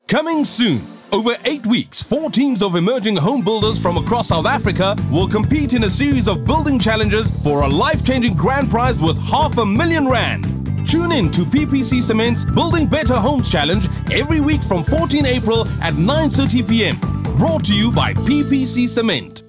Coming soon. Over 8 weeks, 4 teams of emerging home builders from across South Africa will compete in a series of building challenges for a life-changing grand prize worth R500,000. Tune in to PPC Cement's Building Better Homes Challenge every week from 14 April at 9:30 p.m. Brought to you by PPC Cement.